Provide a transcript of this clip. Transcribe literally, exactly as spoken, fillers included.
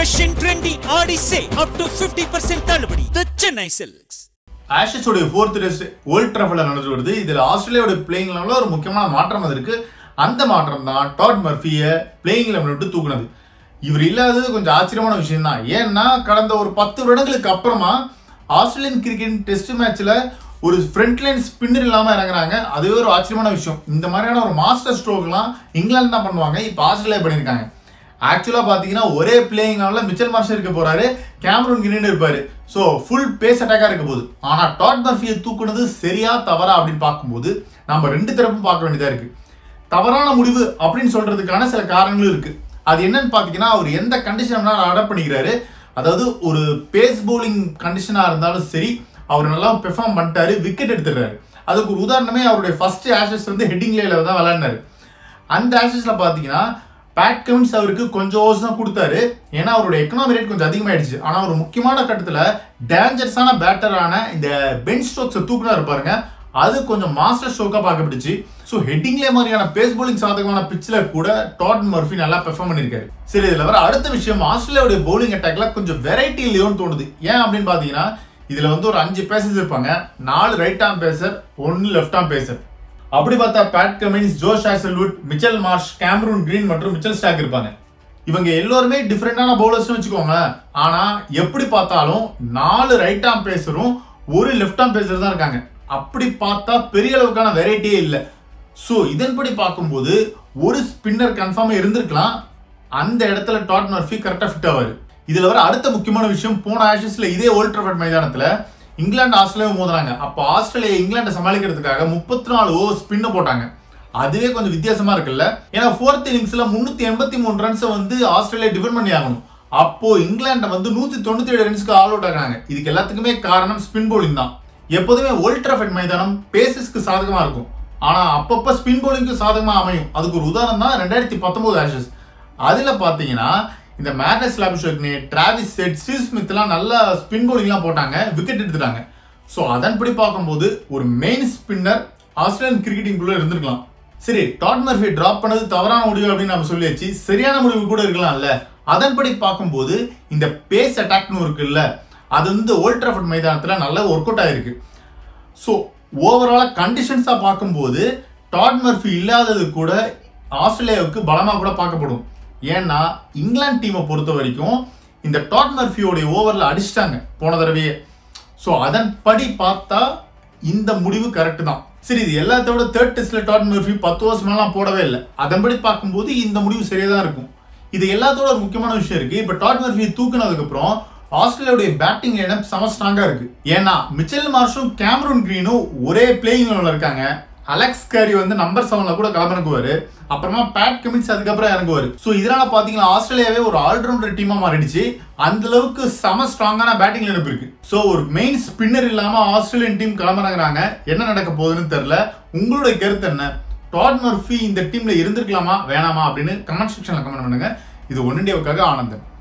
Fashion trendy A A D I sale up to fifty percent தள்ளுபடி. The Chennai Silks. Ashes உடைய fourth test Old Trafford-ல நடந்து வருது. இதுல ஆஸ்திரேலியாவோட playing லெவல்ல ஒரு முக்கியமான மாற்றம் வந்திருக்கு. அந்த மாற்றம் தான் டாட் மர்ஃபியை பிளேயிங் லெவல்ல விட்டு தூக்குனது. இவர் இல்லாதது கொஞ்சம் ஆச்சரியமான விஷயம் தான். ஏன்னா கடந்த ஒரு பத்து வருடங்களுக்கு அப்புறமா ஆஸ்திரேலியன் கிரிக்கெட் டெஸ்ட் மேட்ச்ல ஒரு ஃப்ரண்ட் லைன் ஸ்பின்னர் இல்லாம இறங்குறாங்க. அதுவே ஒரு ஆச்சரியமான விஷயம். இந்த மாதிரியான ஒரு மாஸ்டர் ஸ்ட்ரோக்லாம் இங்கிலாந்து தான் பண்ணுவாங்க. இப்போ ஆஸ்திரேலியா பண்ணியிருக்காங்க. ஆக்சுவலா பாத்தீங்கன்னா ஒரே பிளேயிங் லெவல்ல மிச்சல் மார்ஷ் இருக்க போறாரு, கேமரூன் கிரீன் இருப்பாரு. ஸோ ஃபுல் பேஸ் அட்டாக்கா இருக்க போகுது. ஆனா டாட் மர்ஃபியை தூக்குனது சரியா தவறா அப்படின்னு பார்க்கும்போது நம்ம ரெண்டு தரப்பும் பார்க்க வேண்டியதா இருக்கு. தவறான முடிவு அப்படின்னு சொல்றதுக்கான சில காரணங்களும் இருக்கு. அது என்னன்னு பாத்தீங்கன்னா அவர் எந்த கண்டிஷன் அடாப்ட் பண்ணிக்கிறாரு. அதாவது ஒரு பேஸ் பவுலிங் கண்டிஷனா இருந்தாலும் சரி அவர் நல்லா பெர்ஃபார்ம் பண்ணிட்டாரு, விக்கெட் எடுத்துடுறாரு. அதுக்கு ஒரு உதாரணமே அவருடைய ஃபர்ஸ்ட் ஆஷஸ் வந்து ஹெட்டிங் லேல தான் விளையாடினாரு. அந்த ஆஷஸ்ல பாத்தீங்கன்னா பேட் கமின்ஸ் அவருக்கு கொஞ்சம் ஓவர்ஸ் தான் கொடுத்தாரு. ஏன்னா அவருடைய எக்கனாமி ரேட் கொஞ்சம் அதிகமாயிடுச்சு. ஆனா ஒரு முக்கியமான கட்டத்துல டேஞ்சரஸான பேட்டரான இந்த பென் ஸ்டோக்ஸை தூக்குனா இருப்பாருங்க, அது கொஞ்சம் மாஸ்டர் ஸ்ட்ரோக்கா பார்க்கப்பட்டுச்சு. ஸோ ஹெட்டிங்லே மாதிரியான பேஸ் பவுலிங் சாதகமான பிச்சில் கூட டாட் மர்ஃபி நல்லா பெர்ஃபார்ம் பண்ணியிருக்காரு. சரி, இதுல வர அடுத்த விஷயம் ஆஸ்திரேலியாவுடைய பவுலிங் அட்டாக்ல கொஞ்சம் வெரைட்டி இல்லையோன்னு தோணுது. ஏன் அப்படின்னு பாத்தீங்கன்னா இதுல வந்து ஒரு அஞ்சு பேசர்ஸ் இருப்பாங்க. நாலு ரைட் ஆர்ம் பேசர், ஒன்னு லெஃப்ட் ஆர்ம் பேசர். அப்படி பார்த்தா Pat Cummins, Josh Hazlewood, Mitchell Marsh, Cameron Green மற்றும் மிச்சல் ஸ்டாக் இருப்பாங்க. இவங்க எல்லோருமே டிஃபரெண்டான பவுலர்ஸ் வச்சுக்கோங்க. ஆனா எப்படி பார்த்தாலும் நாலு ரைட் ஆர்ம் பேசரும் ஒரு லெஃப்ட் ஆர்ம் பேசர் தான் இருக்காங்க. அப்படி பார்த்தா பெரிய அளவுக்கான வெரைட்டியே இல்லை. ஸோ இதன்படி பார்க்கும்போது ஒரு ஸ்பின்னர் கன்ஃபார்மா இருந்திருக்கலாம். அந்த இடத்துல டாட் மர்ஃபி கரெக்டா ஃபிட் ஆவாரு. இதுல வர அடுத்த முக்கியமான விஷயம், போன ஆஷஸ்ல இதே ஓல்ட் ட்ராஃபர்ட் மைதானத்துல இங்கிலாந்து ஆஸ்திரேலியாவை மோதுறாங்க. அப்போ ஆஸ்திரேலியா இங்கிலாண்டை சமாளிக்கிறதுக்காக முப்பத்தி நாலு ஓவர் ஸ்பின்ன போட்டாங்க. அதுவே கொஞ்சம் வித்தியாசமா இருக்குல்ல. ஏன்னா ஃபோர்த் இன்னிங்ஸ்ல முன்னூத்தி எண்பத்தி மூணு ரன்ஸை வந்து ஆஸ்திரேலியா டிஃபெண்ட் பண்ணி ஆகணும். அப்போ இங்கிலாண்டை வந்து நூத்தி தொண்ணூத்தி ஏழு ரன்ஸ்க்கு ஆல் அவுட் ஆகிறாங்க. இதுக்கு எல்லாத்துக்குமே காரணம் ஸ்பின் பவுலிங் தான். எப்போதுமே ஓல்ட் ட்ராஃபர்ட் மைதானம் பேசஸ்க்கு சாதகமா இருக்கும். ஆனா அப்பப்ப ஸ்பின் பவுலிங்க்கு சாதகமா அமையும். அதுக்கு ஒரு உதாரணம் தான் ரெண்டாயிரத்தி பத்தொன்பது ஆஷஸ். அதுல பாத்தீங்கன்னா இந்த Marnus Labuschagne, Travis Head, Steve Smith எல்லாம் நல்லா ஸ்பின் பவுலிங்லாம் போட்டாங்க, விக்கெட் எடுத்துட்டாங்க. ஸோ அதன்படி பார்க்கும்போது ஒரு மெயின் ஸ்பின்னர் ஆஸ்திரேலியன் கிரிக்கெட்டிங்குள்ள இருந்திருக்கலாம். சரி, டாட் மர்ஃபி டிராப் பண்ணது தவறான முடிவு அப்படின்னு நம்ம சொல்லியாச்சு. சரியான முடிவு கூட இருக்கலாம்ல. அதன்படி பார்க்கும்போது இந்த பேஸ் அட்டாக்னு இருக்குல்ல, அது வந்து ஓல்ட் ட்ராஃபர்ட் மைதானத்தில் நல்லா ஒர்க் அவுட் ஆயிருக்கு. ஸோ ஓவராலா கண்டிஷன்ஸா பார்க்கும்போது டாட் மர்ஃபி இல்லாதது கூட ஆஸ்திரேலியாவுக்கு பலமாக கூட பார்க்கப்படும். ஏன்னா இங்கிலாந்து டீமை பொறுத்த வரைக்கும் இந்த டாட் மர்ஃபியோடைய ஓவரில் அடிச்சிட்டாங்க போன தடவையே. ஸோ அதன்படி பார்த்தா இந்த முடிவு கரெக்ட் தான். சரி, இது எல்லாத்தோட தேர்ட் டெஸ்ட்ல டாட் மர்ஃபி பத்து ஓவர்ஸ் மேலாம் போடவே இல்லை. அதன்படி பார்க்கும்போது இந்த முடிவு சரியா தான் இருக்கும். இது எல்லாத்தோட ஒரு முக்கியமான விஷயம் இருக்கு. இப்போ டாட் மர்ஃபியை தூக்குனதுக்கு அப்புறம் ஆஸ்திரேலியாவுடைய பேட்டிங் லைனப் செம ஸ்ட்ராங்கா இருக்கு. ஏன்னா மிச்சல் மார்ஷும் கேமரூன் கிரீனும் ஒரே பிளேயிங் லெவல்ல இருக்காங்க. அலெக்ஸ் கேரி வந்து நம்பர் செவன்ல கூட களமிறங்குவாரு. அப்புறமா பேட் கமின்ஸ் அதுக்கப்புறம் இறங்குவாரு. ஸோ இதனால பாத்தீங்கன்னா ஆஸ்திரேலியாவே ஒரு ஆல்ரவுண்டர் டீமா மாறிடுச்சு. அந்த அளவுக்கு செம ஸ்ட்ராங்கான பேட்டிங் லைனப் இருக்கு. ஸோ ஒரு மெயின் ஸ்பின்னர் இல்லாம ஆஸ்திரேலியன் டீம் களமிறங்குறாங்க. என்ன நடக்க போகுதுன்னு தெரியல. உங்களுடைய கருத்து என்ன? டாட் மர்ஃபி இந்த டீம்ல இருந்திருக்கலாமா வேணாமா அப்படின்னு கமெண்ட் செக்ஷன்ல கமெண்ட் பண்ணுங்க. இது ஒன் இண்டியாவுக்காக ஆனந்தன்.